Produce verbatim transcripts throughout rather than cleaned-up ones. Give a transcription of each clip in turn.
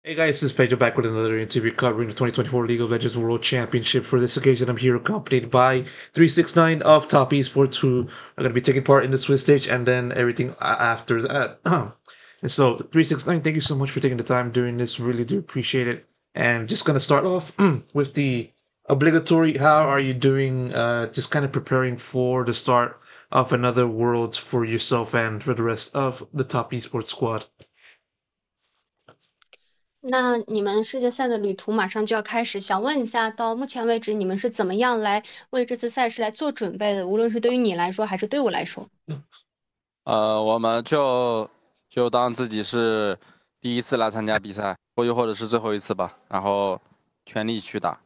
Hey guys, this is Pedro back with another interview covering the twenty twenty-four League of Legends World Championship. For this occasion, I'm here accompanied by three six nine of Top Esports, who are going to be taking part in the Swiss stage and then everything a- after that. And so, three six nine, thank you so much for taking the time doing this. Really do appreciate it. And just going to start off with the obligatory, how are you doing? Uh, just kind of preparing for the start of another Worlds for yourself and for the rest of the Top Esports squad. 那你们世界赛的旅途马上就要开始，想问一下，到目前为止你们是怎么样来为这次赛事来做准备的？无论是对于你来说，还是对我来说。 呃，我们就就当自己是第一次来参加比赛，或又或者是最后一次吧，然后全力去打。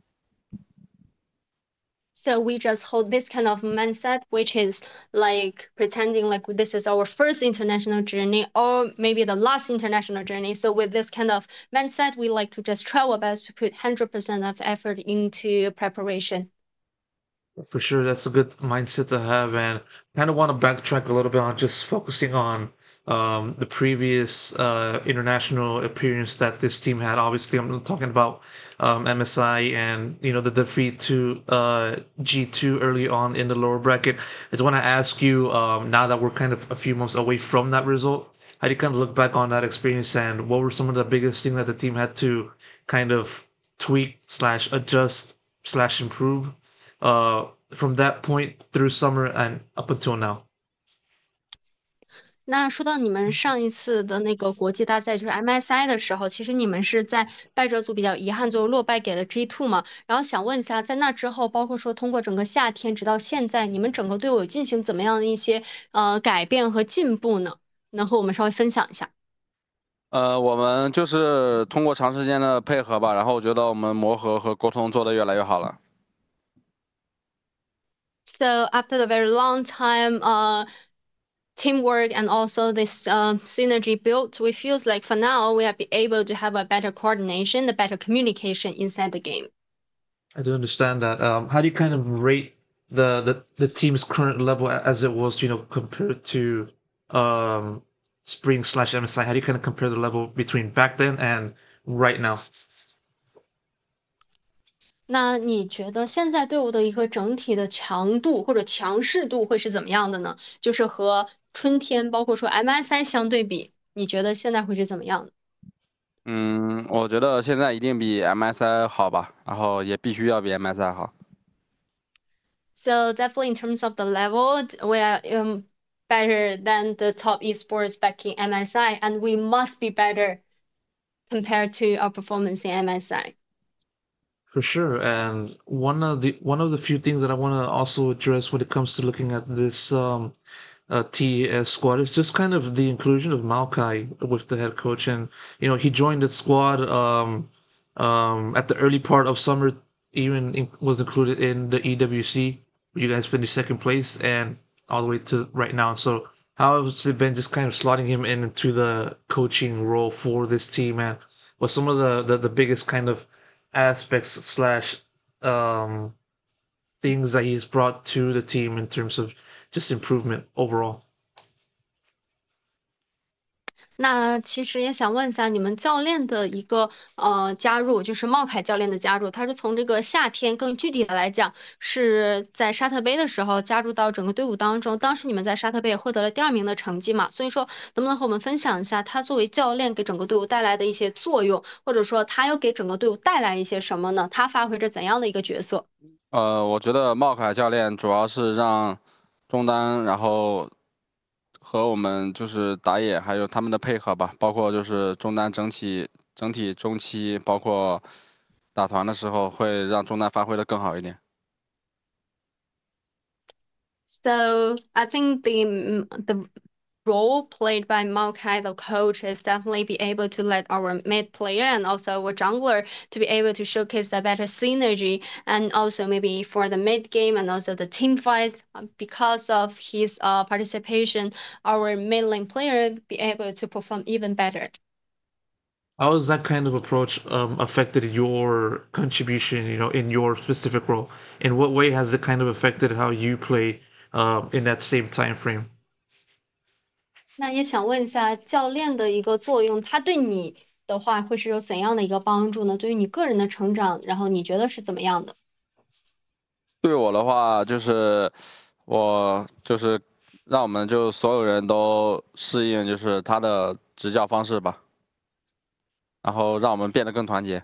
So we just hold this kind of mindset, which is like pretending like this is our first international journey or maybe the last international journey. So with this kind of mindset, we like to just try our best to put one hundred percent of effort into preparation. For sure, that's a good mindset to have, and kind of want to backtrack a little bit on just focusing on um, the previous uh, international appearance that this team had. Obviously, I'm talking about um, M S I and you know the defeat to uh, G two early on in the lower bracket. I just want to ask you um, now that we're kind of a few months away from that result, how do you kind of look back on that experience and what were some of the biggest things that the team had to kind of tweak slash adjust slash improve? Uh, from that point through summer and up until now. 那说到你们上一次的那个国际大赛，就是 M S I 的时候，其实你们是在败者组比较遗憾，最后落败给了 G two 嘛。然后想问一下，在那之后，包括说通过整个夏天直到现在，你们整个队伍有进行怎么样的一些呃改变和进步呢？能和我们稍微分享一下呃，我们就是通过长时间的配合吧，然后我觉得我们磨合和沟通做得越来越好了。 ？So after the very long time, uh. teamwork and also this uh, synergy built, we feels like for now we have been able to have a better coordination, a better communication inside the game. I do understand that. Um, how do you kind of rate the, the, the team's current level as it was, you know, compared to um, spring slash M S I? How do you kind of compare the level between back then and right now? 那你觉得现在队伍的一个整体的强度或者强势度会是怎么样的呢？就是和春天，包括说 M S I 相对比，你觉得现在会是怎么样的嗯，我觉得现在一定比 M S I 好吧，然后也必须要比 M S I 好。 ？So definitely in terms of the level, we are um, better than the top esports back in M S I, and we must be better compared to our performance in M S I. For sure, and one of the one of the few things that I want to also address when it comes to looking at this um, uh, T E S squad is just kind of the inclusion of Maokai with the head coach, and you know he joined the squad um, um, at the early part of summer, even in, was included in the E W C. You guys finished second place, and all the way to right now. So how has it been just kind of slotting him in into the coaching role for this team, and what some of the the, the biggest kind of aspects slash um, things that he's brought to the team in terms of just improvement overall. 那其实也想问一下，你们教练的一个呃加入，就是茂凯教练的加入，他是从这个夏天更具体的来讲，是在沙特杯的时候加入到整个队伍当中。当时你们在沙特杯也获得了第二名的成绩嘛，所以说能不能和我们分享一下他作为教练给整个队伍带来的一些作用，或者说他又给整个队伍带来一些什么呢？他发挥着怎样的一个角色？ 呃，我觉得茂凯教练主要是让中单，然后和我们就是打野还有他们的配合吧，包括就是中单整体整体中期，包括打团的时候会让中单发挥的更好一点。 So I think the mm, the role played by Maokai, the coach, is definitely be able to let our mid player and also our jungler to be able to showcase a better synergy, and also maybe for the mid game and also the team fights. uh, Because of his uh, participation, our mid lane player be able to perform even better. How has that kind of approach um, affected your contribution, you know, in your specific role? In what way has it kind of affected how you play um, in that same time frame? 那也想问一下教练的一个作用，他对你的话，会是有怎样的一个帮助呢？对于你个人的成长，然后你觉得是怎么样的？ 对我的话，就是我就是让我们就所有人都适应就是他的执教方式吧，然后让我们变得更团结。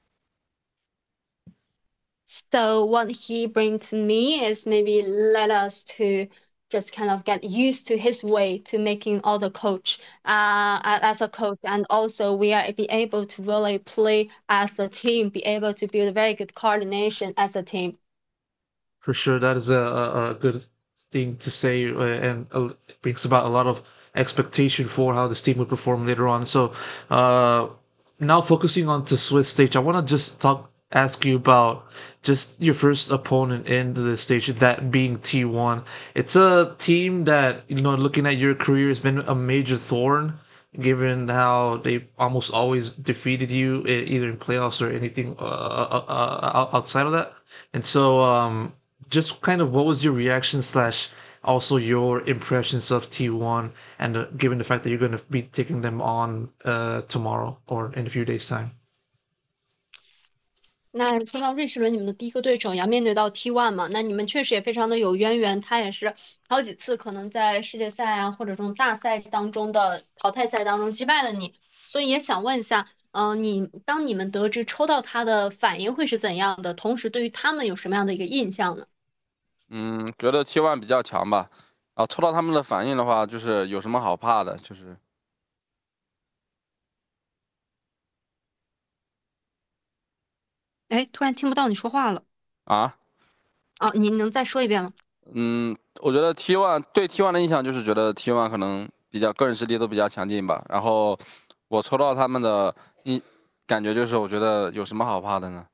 So what he bring to me is maybe let us to just kind of get used to his way to making all the coach uh as a coach, and also we are be able to really play as a team, be able to build very good coordination as a team. For sure, that is a, a, a good thing to say, uh, and uh, it brings about a lot of expectation for how this team would perform later on. So, uh, now focusing on to Swiss stage, I want to just talk, ask you about just your first opponent in the stage, that being T one. It's a team that, you know, looking at your career, has been a major thorn, given how they almost always defeated you, e- either in playoffs or anything uh, uh, uh, outside of that. And so, um, just kind of what was your reaction slash also your impressions of T one, and uh, given the fact that you're going to be taking them on uh, tomorrow or in a few days time. 那说到瑞士轮，你们的第一个对手要面对到 T one 嘛，那你们确实也非常的有渊源，他也是好几次可能在世界赛啊或者这种大赛当中的淘汰赛当中击败了你，所以也想问一下，嗯、你当你们得知抽到他的反应会是怎样的？同时对于他们有什么样的一个印象呢？ 嗯，觉得 T one 比较强吧。然后抽到他们的反应的话，就是有什么好怕的？就是。 哎，突然听不到你说话了。 啊？ 哦，您能再说一遍吗？ 嗯，我觉得 T one 对 T one 的印象就是觉得 T one 可能比较个人实力都比较强劲吧。然后我抽到他们的一感觉就是我觉得有什么好怕的呢？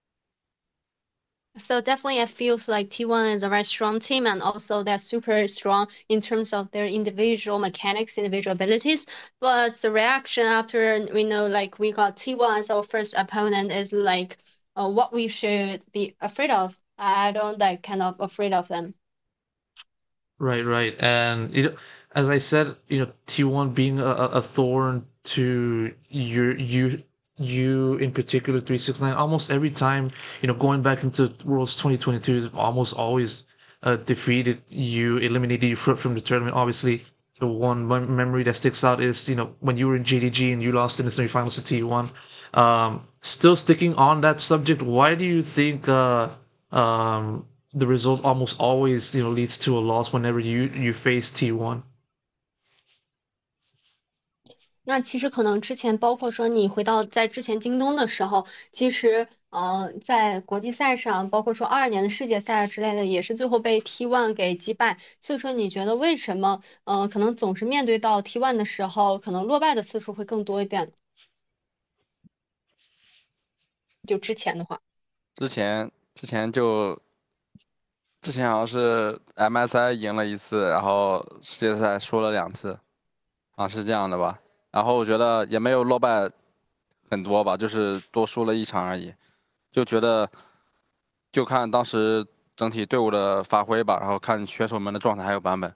So definitely, I feel like T one is a very strong team, and also they're super strong in terms of their individual mechanics, individual abilities. But the reaction after we know, like we got T one as our first opponent, is like uh, what we should be afraid of. I don't like kind of afraid of them. Right, right. And you know, as I said, you know, T one being a, a a thorn to your you you in particular three six nine, almost every time, you know, going back into Worlds twenty twenty-two is almost always uh, defeated you, eliminated you from, from the tournament. Obviously, the one mem- memory that sticks out is, you know, when you were in J D G and you lost in the semifinals to T one. Um, still sticking on that subject, why do you think uh um the result almost always, you know, leads to a loss whenever you you face T one. 那其实可能之前包括说你回到在之前京东的时候，其实呃在国际赛上，包括说二二年的世界赛之类的，也是最后被 T one 给击败。所以说你觉得为什么呃可能总是面对到 T one 的时候，可能落败的次数会更多一点？就之前的话。 之前之前就之前好像是 M S I 赢了一次，然后世界赛输了两次，啊是这样的吧？然后我觉得也没有落败很多吧，就是多输了一场而已，就觉得就看当时整体队伍的发挥吧，然后看选手们的状态还有版本。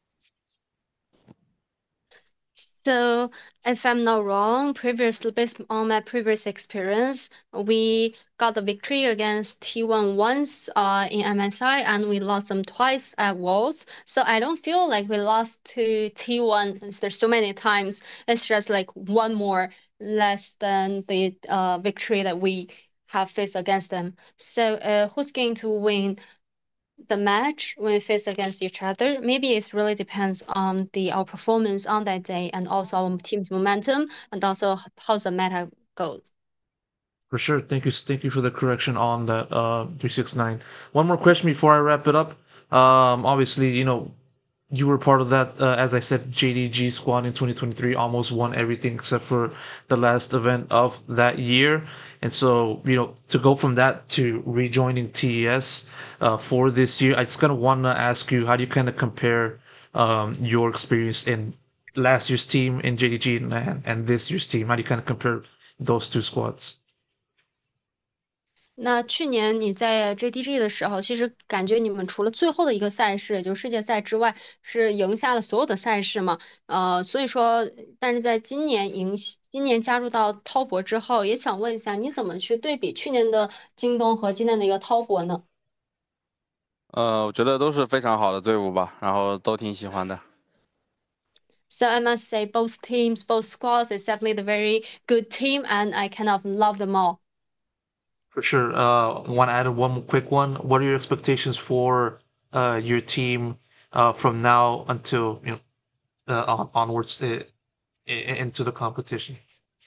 So, if I'm not wrong, previously, based on my previous experience, we got the victory against T one once uh, in M S I, and we lost them twice at Worlds. So I don't feel like we lost to T one. There's so many times. It's just like one more less than the uh, victory that we have faced against them. So, uh, who's going to win the match when we face against each other? Maybe it really depends on the our performance on that day, and also our team's momentum, and also how the meta goes. For sure. Thank you. Thank you for the correction on that uh three six nine. One more question before I wrap it up. Um, obviously, you know, you were part of that, uh, as I said, J D G squad in twenty twenty-three, almost won everything except for the last event of that year. And so, you know, to go from that to rejoining T E S uh, for this year, I just kind of want to ask you, how do you kind of compare um, your experience in last year's team in J D G and, and this year's team? How do you kind of compare those two squads? 那去年你在 J D G 的时候，其实感觉你们除了最后的一个赛事，也就是世界赛之外，是赢下了所有的赛事嘛？呃，所以说，但是在今年赢，今年加入到滔博之后，也想问一下，你怎么去对比去年的京东和今年的一个滔博呢？ 呃，我觉得都是非常好的队伍吧，然后都挺喜欢的。 So I must say, both teams, both squads is definitely the very good team, and I kind of love them all. For sure. Uh, want to add one quick one? What are your expectations for uh, your team uh, from now until you know uh, on, onwards uh, into the competition?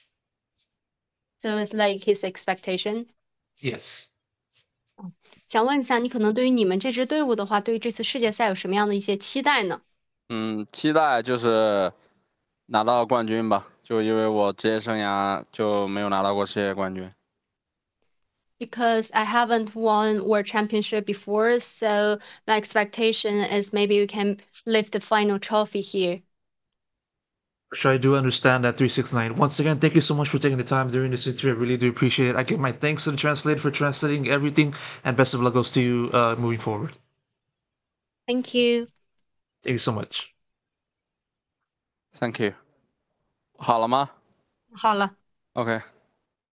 So it's like his expectation. Yes. 想问一下，你可能对于你们这支队伍的话，对于这次世界赛有什么样的一些期待呢？ 嗯，期待就是拿到冠军吧，就因为我职业生涯就没有拿到过世界冠军。 Because I haven't won World Championship before, so my expectation is maybe we can lift the final trophy here. Sure, I do understand that three six nine. Once again, thank you so much for taking the time during this interview. I really do appreciate it. I give my thanks to the translator for translating everything, and best of luck goes to you uh, moving forward. Thank you. Thank you so much. Thank you。好了吗好了。 ？OK。